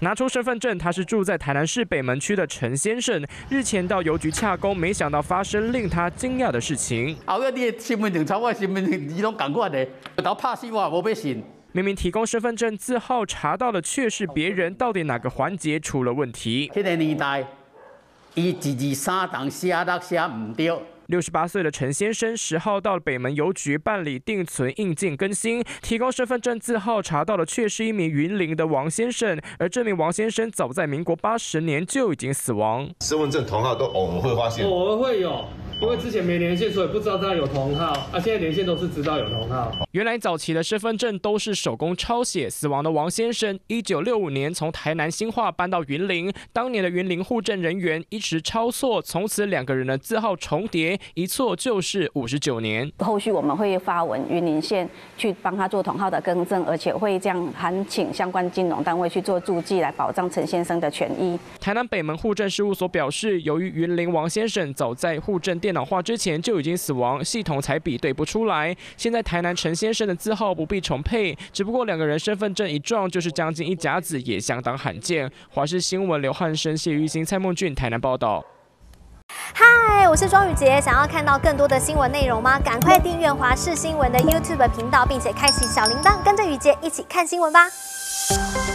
拿出身份证，他是住在台南市北门区的陈先生。日前到邮局洽公，没想到发生令他惊讶的事情。 后个你的身份证抄我身份证，你拢共款的，头拍死我，无要信。 明明提供身份证字号查到的却是别人，到底哪个环节出了问题？ 迄个年代，伊一二三档写落写唔对。 68岁的陈先生10号到北门邮局办理定存印件更新，提供身份证字号查到的却是一名云林的王先生，而这名王先生早在民国80年就已经死亡。 身份证同号都偶尔会发现， 偶尔会有。 因为之前没连线，所以不知道他有同号啊。现在连线都是知道有同号。 原来早期的身份证都是手工抄写。死亡的王先生，1965年从台南新化搬到云林，当年的云林户政人员一时抄错，从此2个人的字号重叠，一错就是59年。 后续我们会发文云林县去帮他做同号的更正，而且会这样函请相关金融单位去做注记，来保障陈先生的权益。 台南北门户政事务所表示，由于云林王先生早在户政电脑化之前就已经死亡，系统才比对不出来。现在台南陈先生的字号不必重配，只不过2个人身份证一撞就是将近1甲子，也相当罕见。华视新闻刘汉生、谢玉兴、蔡梦俊台南报道。 嗨，我是庄宇杰，想要看到更多的新闻内容吗？赶快订阅华视新闻的 YouTube 频道，并且开启小铃铛，跟着宇杰一起看新闻吧。